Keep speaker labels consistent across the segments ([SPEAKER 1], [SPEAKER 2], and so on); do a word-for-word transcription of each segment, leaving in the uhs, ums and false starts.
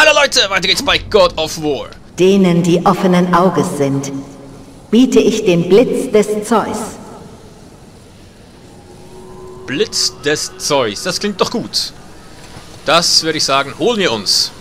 [SPEAKER 1] hallo Leute, weiter geht's bei God of War.
[SPEAKER 2] Denen, die offenen Auges sind, biete ich den Blitz des Zeus.
[SPEAKER 1] Blitz des Zeus, das klingt doch gut. Das würde ich sagen, holen wir uns.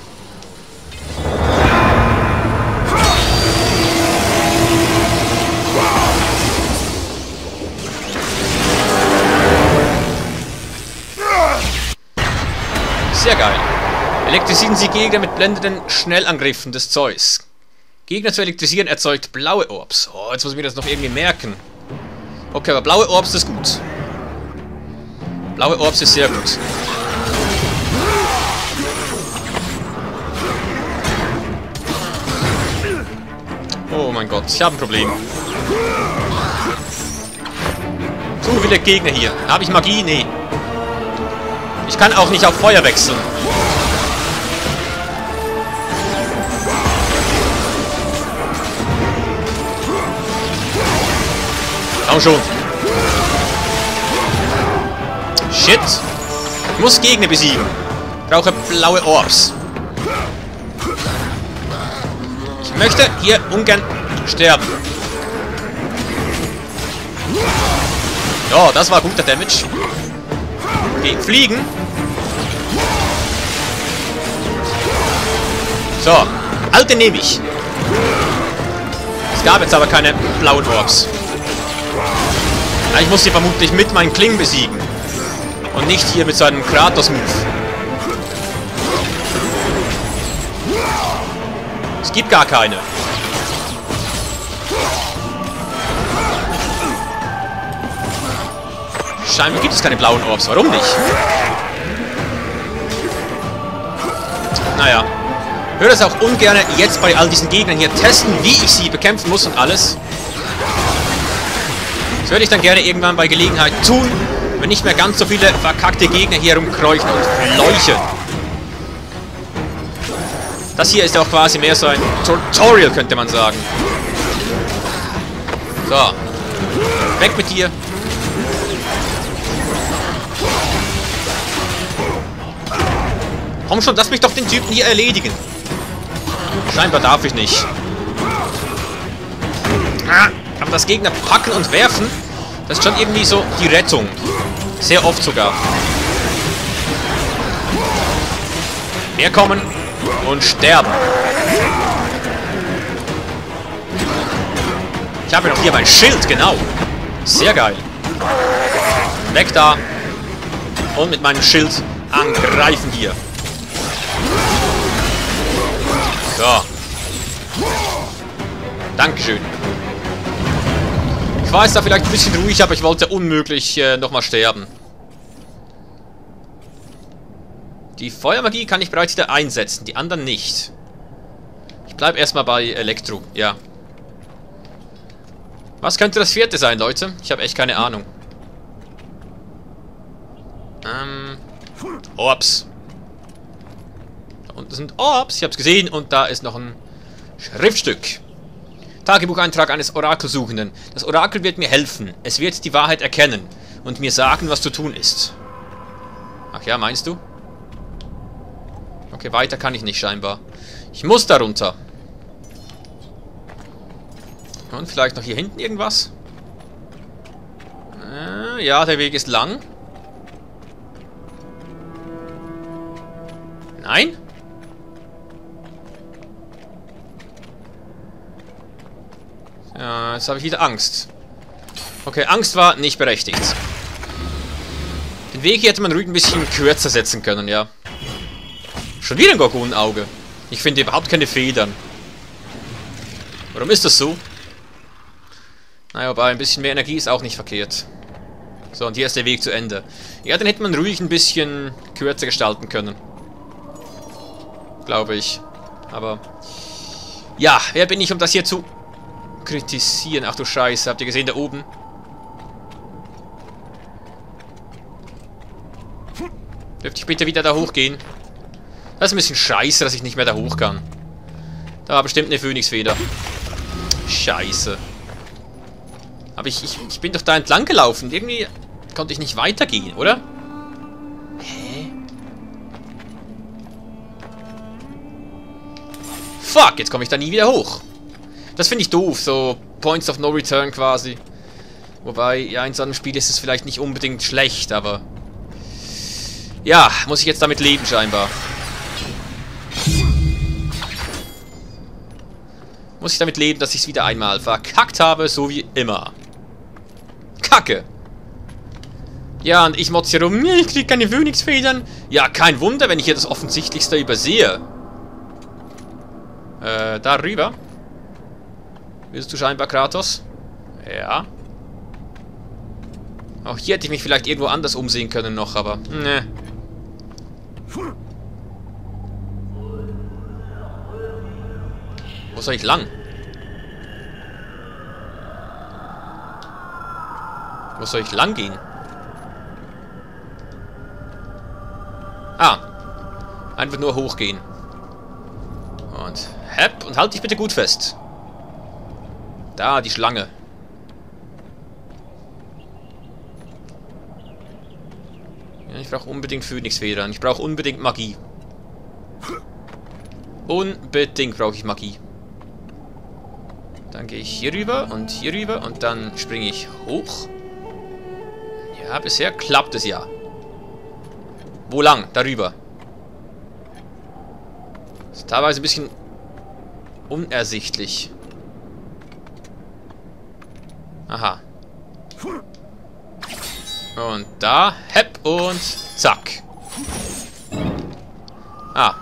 [SPEAKER 1] Sehr geil. Elektrisieren Sie Gegner mit blendenden Schnellangriffen des Zeus. Gegner zu elektrisieren erzeugt blaue Orbs. Oh, jetzt muss ich mir das noch irgendwie merken. Okay, aber blaue Orbs ist gut. Blaue Orbs ist sehr gut. Oh mein Gott, ich habe ein Problem. Zu viele Gegner hier. Habe ich Magie? Nee. Ich kann auch nicht auf Feuer wechseln. Komm schon. Shit. Ich muss Gegner besiegen. Ich brauche blaue Orbs. Ich möchte hier ungern sterben. Ja, das war guter Damage. Okay, fliegen. So, alte nehme ich. Es gab jetzt aber keine blauen Orbs. Ich muss sie vermutlich mit meinen Klingen besiegen. Und nicht hier mit so einem Kratos-Move. Es gibt gar keine. Scheinbar gibt es keine blauen Orbs. Warum nicht? Naja. Ich würde es auch ungern jetzt bei all diesen Gegnern hier testen, wie ich sie bekämpfen muss und alles. Das würde ich dann gerne irgendwann bei Gelegenheit tun, wenn nicht mehr ganz so viele verkackte Gegner hier rumkreuchen und fleuchen. Das hier ist auch quasi mehr so ein Tutorial, könnte man sagen. So. Weg mit dir. Komm schon, lass mich doch den Typen hier erledigen. Scheinbar darf ich nicht. Ah, aber das Gegner packen und werfen, das ist schon irgendwie so die Rettung. Sehr oft sogar. Mehr kommen und sterben. Ich habe noch hier mein Schild, genau. Sehr geil. Weg da. Und mit meinem Schild angreifen hier. So. Dankeschön. Ich war jetzt da vielleicht ein bisschen ruhig, aber ich wollte unmöglich äh, nochmal sterben. Die Feuermagie kann ich bereits wieder einsetzen, die anderen nicht. Ich bleibe erstmal bei Elektro, ja. Was könnte das vierte sein, Leute? Ich habe echt keine Ahnung. Ähm. Orbs. Da unten sind Orbs, ich habe es gesehen und da ist noch ein Schriftstück. Tagebucheintrag eines Orakelsuchenden. Das Orakel wird mir helfen. Es wird die Wahrheit erkennen und mir sagen, was zu tun ist. Ach ja, meinst du? Okay, weiter kann ich nicht scheinbar. Ich muss da runter. Und vielleicht noch hier hinten irgendwas? Äh, ja, der Weg ist lang. Nein? Ja, jetzt habe ich wieder Angst. Okay, Angst war nicht berechtigt. Den Weg hier hätte man ruhig ein bisschen kürzer setzen können, ja. Schon wieder ein Gorgonenauge. Ich finde überhaupt keine Federn. Warum ist das so? Naja, aber ein bisschen mehr Energie ist auch nicht verkehrt. So, und hier ist der Weg zu Ende. Ja, dann hätte man ruhig ein bisschen kürzer gestalten können. Glaube ich. Aber... ja, wer bin ich, um das hier zu kritisieren? Ach du Scheiße, habt ihr gesehen, da oben? Dürfte ich bitte wieder da hochgehen? Das ist ein bisschen scheiße, dass ich nicht mehr da hoch kann. Da war bestimmt eine Phönixfeder. Scheiße. Aber ich, ich, ich bin doch da entlang gelaufen. Irgendwie konnte ich nicht weitergehen, oder? Hä? Fuck, jetzt komme ich da nie wieder hoch. Das finde ich doof, so Points of No Return quasi. Wobei, ja, in so einem Spiel ist es vielleicht nicht unbedingt schlecht, aber... Ja, muss ich jetzt damit leben scheinbar. Muss ich damit leben, dass ich es wieder einmal verkackt habe, so wie immer. Kacke! Ja, und ich motze hier rum, ich krieg keine Phönixfedern. Ja, kein Wunder, wenn ich hier das Offensichtlichste übersehe. Äh, darüber. Willst du scheinbar, Kratos? Ja. Auch hier hätte ich mich vielleicht irgendwo anders umsehen können noch, aber... Ne. Wo soll ich lang? Wo soll ich lang gehen? Ah. Einfach nur hochgehen. Und hepp. Und halt dich bitte gut fest. Da, die Schlange. Ja, ich brauche unbedingt Phönixfedern. Ich brauche unbedingt Magie. Unbedingt brauche ich Magie. Dann gehe ich hier rüber und hier rüber und dann springe ich hoch. Ja, bisher klappt es ja. Wo lang? Darüber. Ist teilweise ein bisschen unersichtlich. Aha. Und da, hepp und zack. Ah.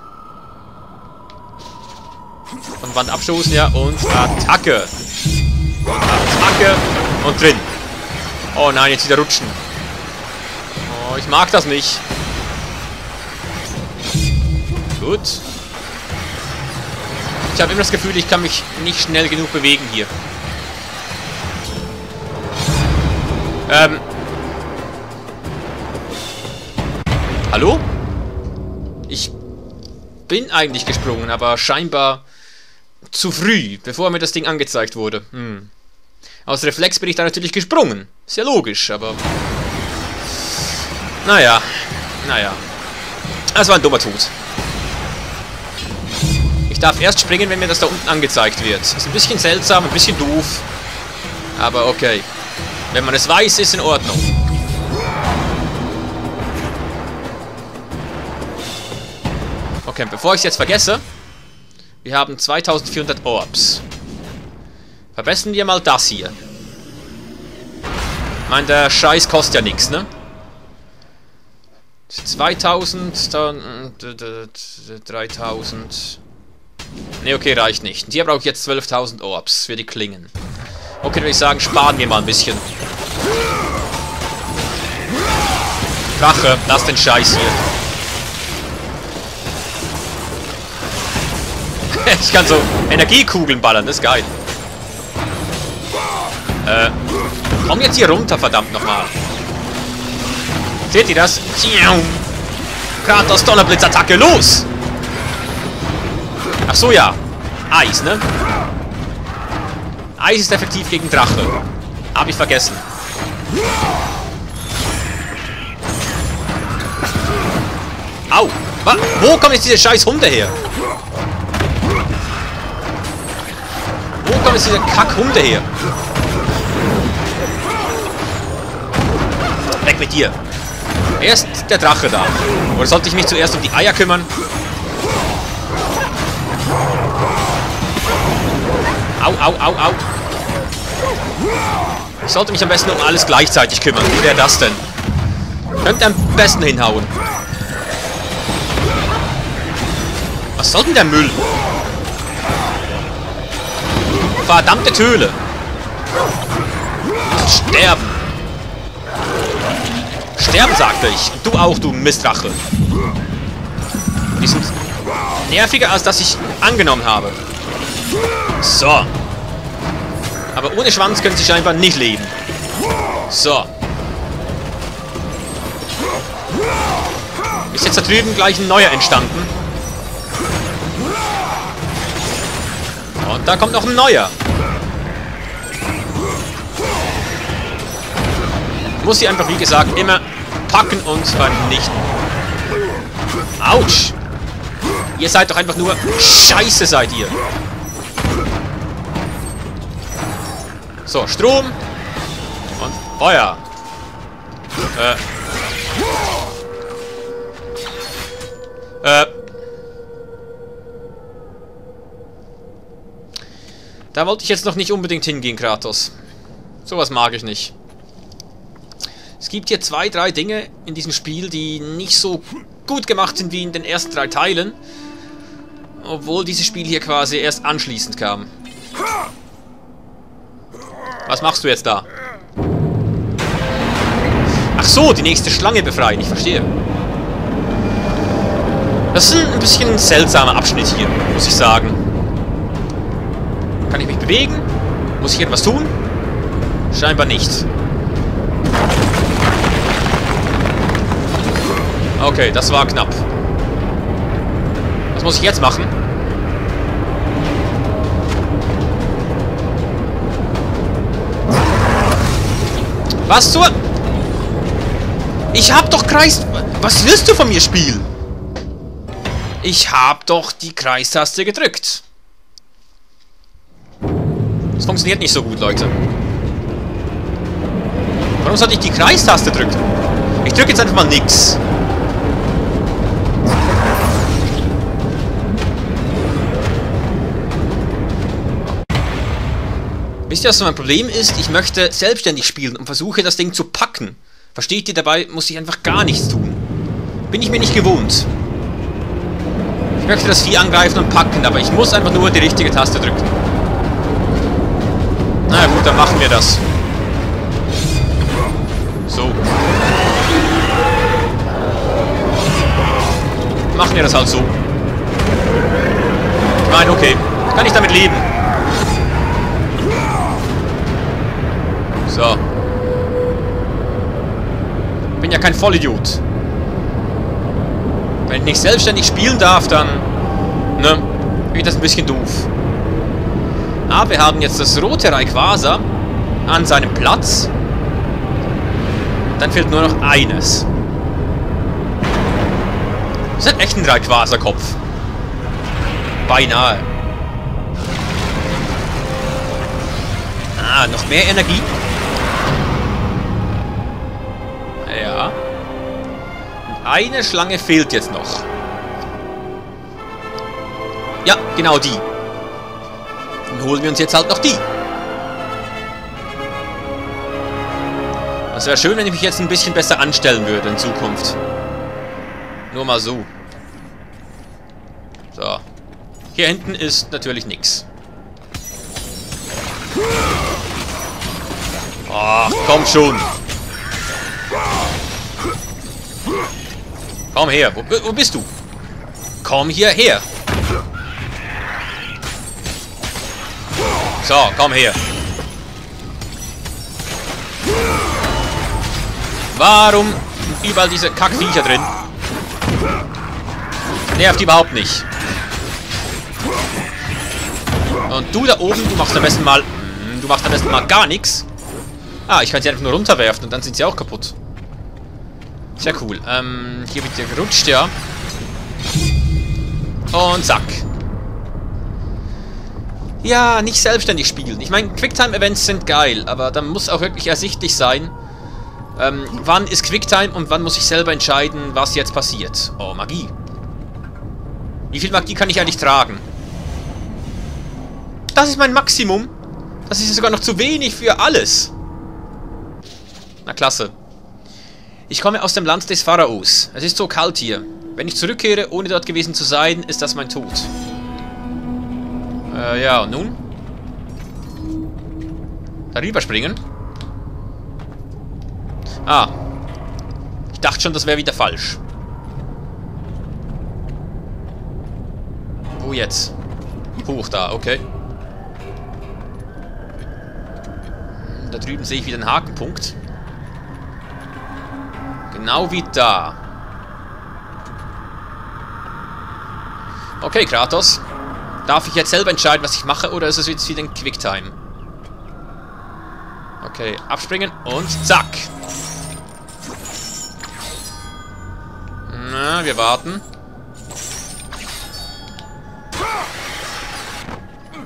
[SPEAKER 1] Von Wand abstoßen, ja, und Attacke. Und Attacke und drin. Oh nein, jetzt wieder rutschen. Oh, ich mag das nicht. Gut. Ich habe immer das Gefühl, ich kann mich nicht schnell genug bewegen hier. Ähm. Hallo? Ich bin eigentlich gesprungen, aber scheinbar zu früh, bevor mir das Ding angezeigt wurde. Hm. Aus Reflex bin ich da natürlich gesprungen. Ist ja logisch, aber... Naja. Naja. Das war ein dummer Tod. Ich darf erst springen, wenn mir das da unten angezeigt wird. Ist ein bisschen seltsam, ein bisschen doof. Aber okay. Wenn man es weiß, ist in Ordnung. Okay, bevor ich es jetzt vergesse. Wir haben zweitausendvierhundert Orbs. Verbessern wir mal das hier. Ich meine, der Scheiß kostet ja nichts, ne? zweitausend, dann dreitausend. Ne, okay, reicht nicht. Und hier brauche ich jetzt zwölftausend Orbs für die Klingen. Okay, dann würde ich sagen, sparen wir mal ein bisschen. Drache, lass den Scheiß hier. Ich kann so Energiekugeln ballern, das ist geil. Äh, komm jetzt hier runter, verdammt nochmal. Seht ihr das? Kratos Donnerblitzattacke, los! Ach so, ja. Eis, ne? Eis ist effektiv gegen Drache. Hab ich vergessen. Au! Wa Wo kommen jetzt diese scheiß Hunde her? Wo kommen jetzt diese Kackhunde her? Weg mit dir. Erst der Drache da. Oder sollte ich mich zuerst um die Eier kümmern? Au, au, au, au. Ich sollte mich am besten um alles gleichzeitig kümmern. Wie wäre das denn? Könnte am besten hinhauen. Was soll denn der Müll? Verdammte Töle. Du musst sterben. Sterben, sagte ich. Und du auch, du Mistdrache. Die sind nerviger, als das ich angenommen habe. So. Aber ohne Schwanz können sie scheinbar nicht leben. So. Ist jetzt da drüben gleich ein neuer entstanden. Und da kommt noch ein neuer. Muss sie einfach, wie gesagt, immer packen und vernichten. Autsch. Ihr seid doch einfach nur... Scheiße seid ihr. So, Strom. Und Feuer. Äh. Äh. Da wollte ich jetzt noch nicht unbedingt hingehen, Kratos. Sowas mag ich nicht. Es gibt hier zwei, drei Dinge in diesem Spiel, die nicht so gut gemacht sind wie in den ersten drei Teilen. Obwohl dieses Spiel hier quasi erst anschließend kam. Was machst du jetzt da? Ach so, die nächste Schlange befreien, ich verstehe. Das ist ein bisschen ein seltsamer Abschnitt hier, muss ich sagen. Kann ich mich bewegen? Muss ich etwas tun? Scheinbar nicht. Okay, das war knapp. Was muss ich jetzt machen? Was zur... Ich hab doch Kreis... Was willst du von mir, Spiel? Ich hab doch die Kreistaste gedrückt. Das funktioniert nicht so gut, Leute. Warum sollte ich die Kreistaste drücken? Ich drücke jetzt einfach mal nix. Wisst ihr, was mein Problem ist? Ich möchte selbstständig spielen und versuche, das Ding zu packen. Versteht ihr? Dabei muss ich einfach gar nichts tun. Bin ich mir nicht gewohnt. Ich möchte das Vieh angreifen und packen, aber ich muss einfach nur die richtige Taste drücken. Na gut, dann machen wir das. So. Machen wir das halt so. Ich meine, okay. Kann ich damit leben. So. Bin ja kein Vollidiot. Wenn ich nicht selbstständig spielen darf, dann... Ne? Wird das ein bisschen doof. Aber wir haben jetzt das rote Rayquaza an seinem Platz. Dann fehlt nur noch eines. Das ist echt ein Rayquaza-Kopf. Beinahe. Ah, noch mehr Energie. Ja. Und eine Schlange fehlt jetzt noch. Ja, genau die. Dann holen wir uns jetzt halt noch die. Es wäre schön, wenn ich mich jetzt ein bisschen besser anstellen würde in Zukunft. Nur mal so. So. Hier hinten ist natürlich nichts. Ach, komm schon. Komm her. Wo, wo bist du? Komm hierher. So, komm her. Warum sind überall diese Kackviecher drin? Nervt überhaupt nicht. Und du da oben, du machst am besten mal... Du machst am besten mal gar nichts. Ah, ich kann sie einfach nur runterwerfen und dann sind sie auch kaputt. Sehr cool. Ähm, hier wird ja gerutscht, ja. Und zack. Ja, nicht selbstständig spielen. Ich meine, Quicktime-Events sind geil, aber dann muss auch wirklich ersichtlich sein, ähm, wann ist Quicktime und wann muss ich selber entscheiden, was jetzt passiert. Oh, Magie. Wie viel Magie kann ich eigentlich tragen? Das ist mein Maximum. Das ist sogar noch zu wenig für alles. Na klasse. Ich komme aus dem Land des Pharaos. Es ist so kalt hier. Wenn ich zurückkehre, ohne dort gewesen zu sein, ist das mein Tod. Äh, ja, und nun? Darüber springen? Ah. Ich dachte schon, das wäre wieder falsch. Wo jetzt? Hoch da, okay. Da drüben sehe ich wieder einen Hakenpunkt. Genau wie da. Okay, Kratos. Darf ich jetzt selber entscheiden, was ich mache, oder ist es jetzt wieder ein Quicktime? Okay, abspringen und zack. Na, wir warten.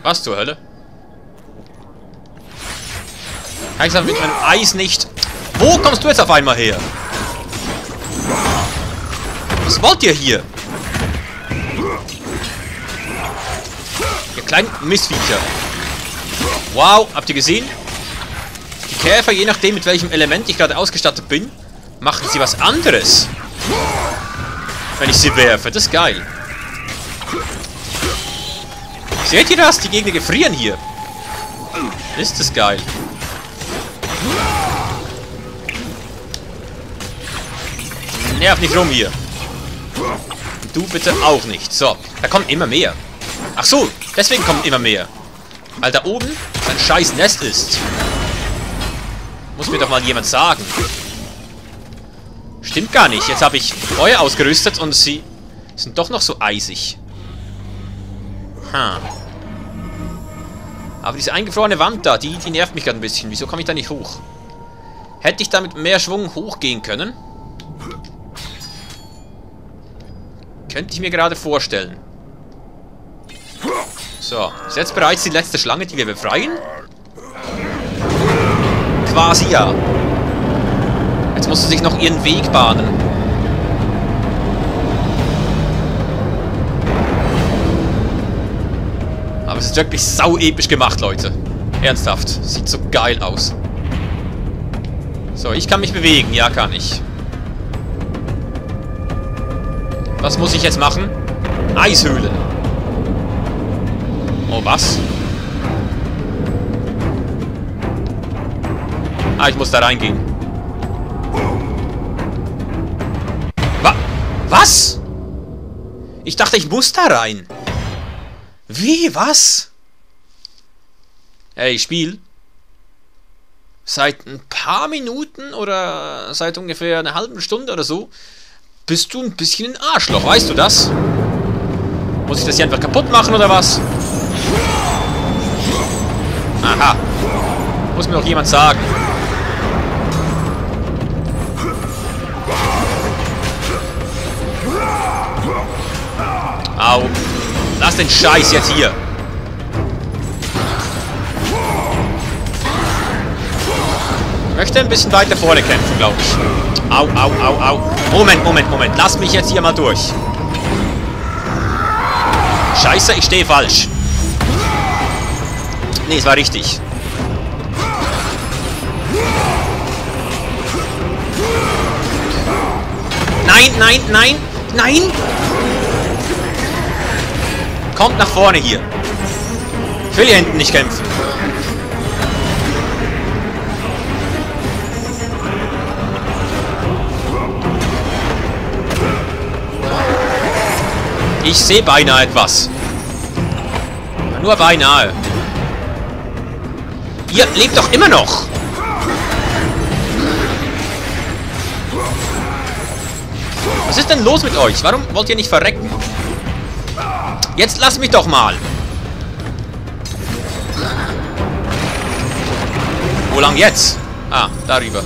[SPEAKER 1] Was zur Hölle? Kann ich das mit meinem Eis nicht... Wo kommst du jetzt auf einmal her? Was wollt ihr hier? Ihr kleinen Missviecher. Wow, habt ihr gesehen? Die Käfer, je nachdem mit welchem Element ich gerade ausgestattet bin, machen sie was anderes. Wenn ich sie werfe, das ist geil. Seht ihr das? Die Gegner gefrieren hier. Ist das geil. Nerv nicht rum hier. Und du bitte auch nicht. So, da kommen immer mehr. Ach so, deswegen kommen immer mehr. Weil da oben ein scheiß Nest ist. Muss mir doch mal jemand sagen. Stimmt gar nicht. Jetzt habe ich Feuer ausgerüstet und sie sind doch noch so eisig. Hm. Aber diese eingefrorene Wand da, die, die nervt mich gerade ein bisschen. Wieso komme ich da nicht hoch? Hätte ich da mit mehr Schwung hochgehen können? Könnte ich mir gerade vorstellen. So, ist jetzt bereits die letzte Schlange, die wir befreien? Quasi ja. Jetzt muss sie sich noch ihren Weg bahnen. Aber es ist wirklich sau episch gemacht, Leute. Ernsthaft. Sieht so geil aus. So, ich kann mich bewegen. Ja, kann ich. Was muss ich jetzt machen? Eishöhle. Oh, was? Ah, ich muss da reingehen. Wa- Was? Ich dachte, ich muss da rein. Wie? Was? Ey, Spiel. Seit ein paar Minuten oder seit ungefähr einer halben Stunde oder so bist du ein bisschen ein Arschloch. Weißt du das? Muss ich das hier einfach kaputt machen oder was? Aha. Muss mir doch jemand sagen. Au. Lass den Scheiß jetzt hier. Ich möchte ein bisschen weiter vorne kämpfen, glaube ich. Au, au, au, au. Moment, Moment, Moment. Lass mich jetzt hier mal durch. Scheiße, ich stehe falsch. Nee, es war richtig. Nein, nein, nein, nein! Kommt nach vorne hier. Ich will hier hinten nicht kämpfen. Ich sehe beinahe etwas. Nur beinahe. Ihr lebt doch immer noch. Was ist denn los mit euch? Warum wollt ihr nicht verrecken? Jetzt lasst mich doch mal. Wo lang jetzt? Ah, darüber.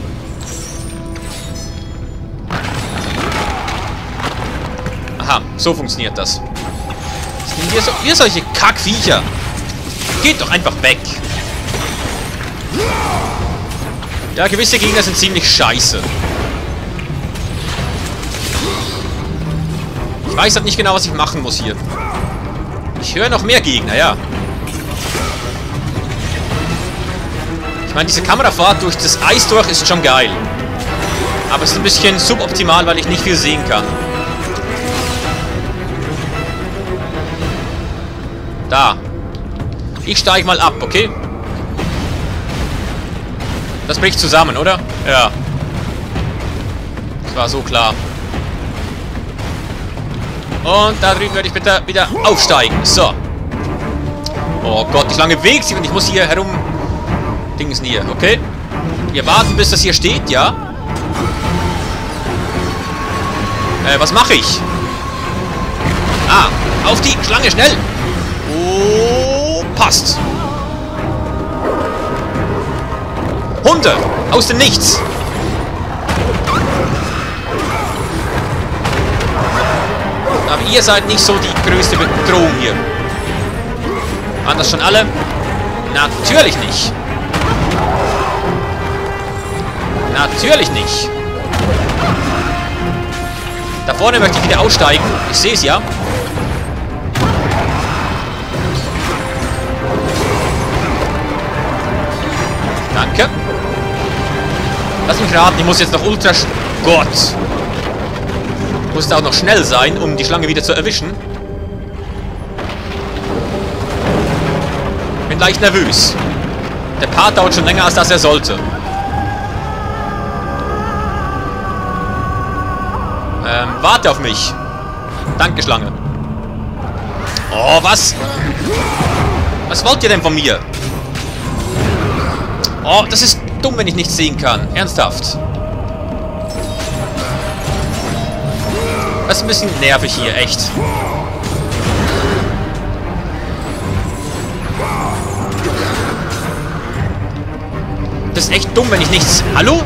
[SPEAKER 1] Aha, so funktioniert das. Ihr, so, ihr solche Kackviecher. Geht doch einfach weg. Ja, gewisse Gegner sind ziemlich scheiße. Ich weiß halt nicht genau, was ich machen muss hier. Ich höre noch mehr Gegner, ja. Ich meine, diese Kamerafahrt durch das Eis durch ist schon geil. Aber es ist ein bisschen suboptimal, weil ich nicht viel sehen kann. Da. Ich steige mal ab, okay? Das bricht zusammen, oder? Ja. Das war so klar. Und da drüben werde ich bitte wieder aufsteigen. So. Oh Gott, die Schlange bewegt sich und ich muss hier herum... Dingsen hier, okay? Wir warten, bis das hier steht, ja? Äh, was mache ich? Ah, auf die Schlange, schnell! Oh, passt. Hunde, aus dem Nichts. Aber ihr seid nicht so die größte Bedrohung hier. Waren das schon alle? Natürlich nicht. Natürlich nicht. Da vorne möchte ich wieder aussteigen. Ich sehe es ja. Danke. Lass mich raten, ich muss jetzt noch ultra... Gott. Ich muss da auch noch schnell sein, um die Schlange wieder zu erwischen. Bin leicht nervös. Der Part dauert schon länger, als dass er sollte. Ähm, warte auf mich. Danke, Schlange. Oh, was? Was wollt ihr denn von mir? Oh, das ist dumm, wenn ich nichts sehen kann. Ernsthaft. Das ist ein bisschen nervig hier, echt. Das ist echt dumm, wenn ich nichts... Hallo?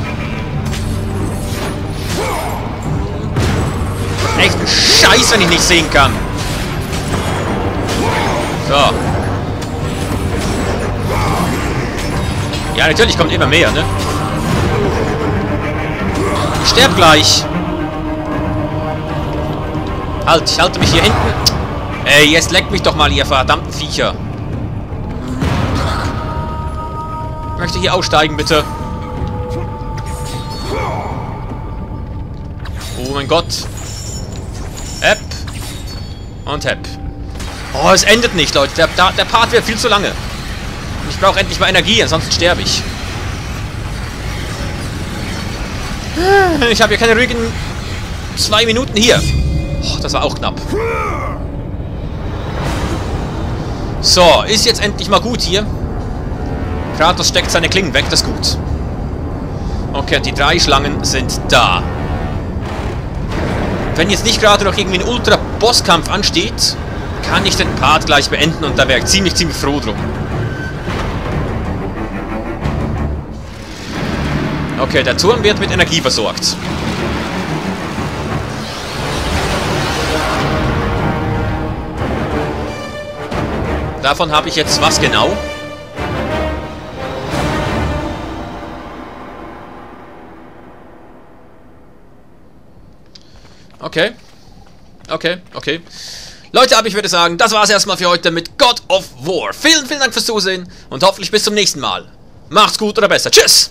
[SPEAKER 1] Echt ein Scheiß, wenn ich nichts sehen kann. So. Ja, natürlich kommt immer mehr, ne? Ich sterb gleich. Halt, ich halte mich hier hinten. Ey, jetzt leckt mich doch mal, ihr verdammten Viecher. Ich möchte hier aussteigen, bitte. Oh mein Gott. Hepp. Und hepp. Oh, es endet nicht, Leute. Der, der, der Part wird viel zu lange. Ich brauche endlich mal Energie, ansonsten sterbe ich. Ich habe ja keine ruhigen zwei Minuten hier. Oh, das war auch knapp. So, ist jetzt endlich mal gut hier. Kratos steckt seine Klingen weg, das ist gut. Okay, und die drei Schlangen sind da. Wenn jetzt nicht gerade noch irgendwie ein Ultra-Bosskampf ansteht, kann ich den Part gleich beenden und da wäre ich ziemlich, ziemlich froh drum. Okay, der Turm wird mit Energie versorgt. Davon habe ich jetzt was genau? Okay. Okay, okay. Leute, aber ich würde sagen, das war es erstmal für heute mit God of War. Vielen, vielen Dank fürs Zusehen und hoffentlich bis zum nächsten Mal. Macht's gut oder besser. Tschüss!